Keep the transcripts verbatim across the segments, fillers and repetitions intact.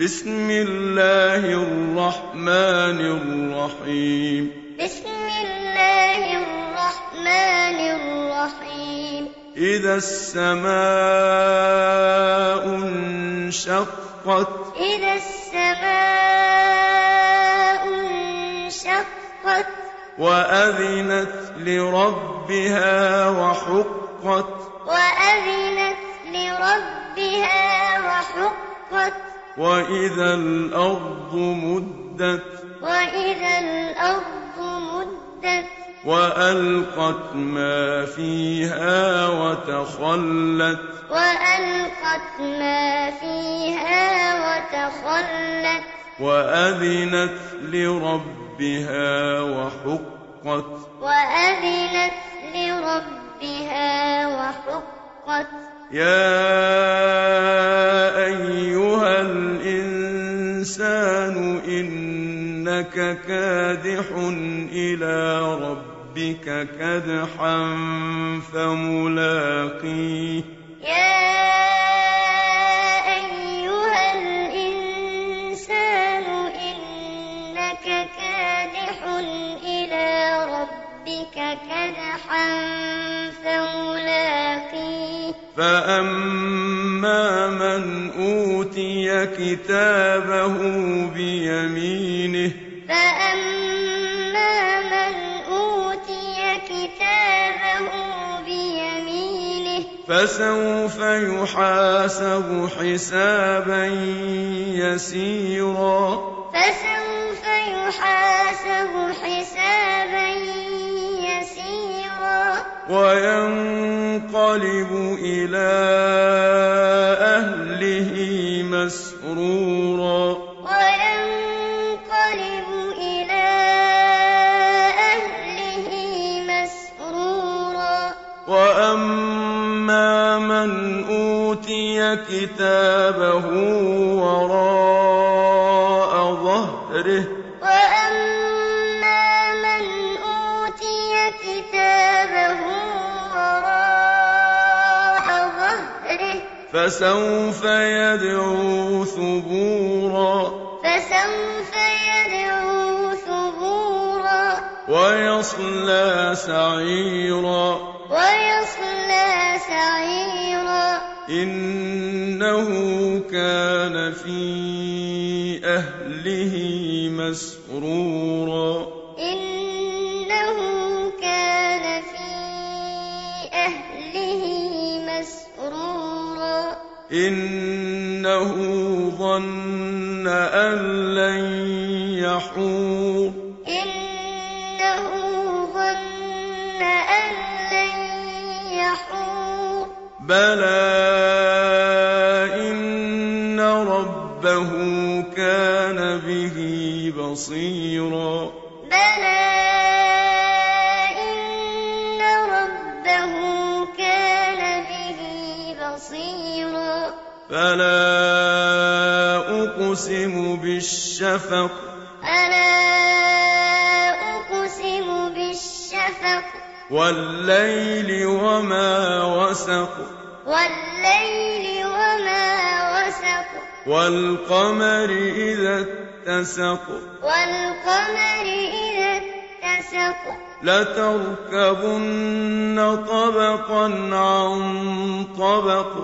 بسم الله الرحمن الرحيم بسم الله الرحمن الرحيم إذا السماء انشقت إذا السماء انشقت وأذنت لربها وحقت وأذنت لربها وحقت وإذا الأرض مدت وإذا الأرض مدت وألقت ما فيها وتخلت وألقت ما فيها وتخلت وأذنت لربها وحقت وأذنت لربها وحقت يا أيها الإنسان إنك كادح إلى ربك كدحا فملاقيه يا أيها الإنسان إنك كادح إلى ربك كدحا فملاقيه فأما من أوتي كتابه بيمينه فأما من أوتي كتابه بيمينه فسوف يحاسب حسابا يسيرا فسوف يحاسب حسابا يسيرا وينقلب إلى أهله مسرورا وينقلب إلى أهله مسرورا وأما من أوتي كتابه وراء ظهره وأما من أوتي كتابه وراء ظهره فسوف يدعو ثبورا فسوف يدعو ثبورا ويصلى سعيرا ويصلى سعيرا إنه كان في أهله مسرورا إنه كان في أهله مسرورا إنه ظن أن لن يحور إنه ظن أن لن يحور بلى إن ربه كان به بصيرا بلى إن ربه كان به بصيرا فلا أقسم بالشفق فلا أقسم بالشفق والليل وما وسق والليل وما وسق والقمر إذا اتسق والقمر إذا اتسق لتركبن طبقا عن طبق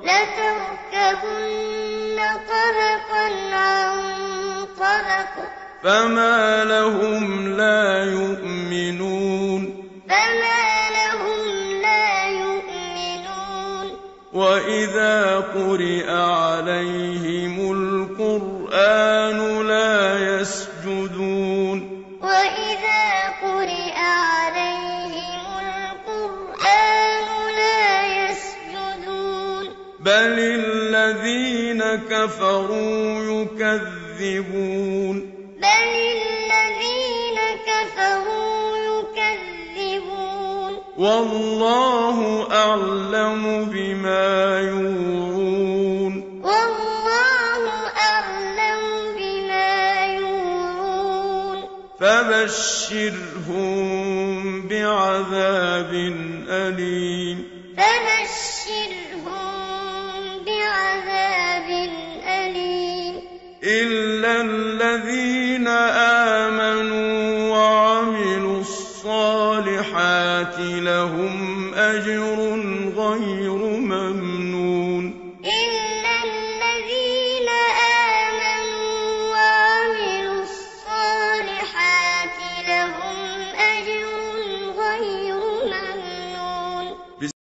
لتركبن طبقا عن طبق فما لهم لا يؤمنون فما لهم لا يؤمنون وإذا قرئ عليهم القرآن لا يسجدون وإذا قرئ عليهم القرآن لا يسجدون بل الذين كفروا يكذبون بل الذين كفروا يكذبون والله أعلم بما يوعون والله أعلم بما يوعون فبشرهم بعذاب أليم فبشرهم بعذاب أليم إلا الذين آمنوا وعملوا الصالحات لهم أجر غير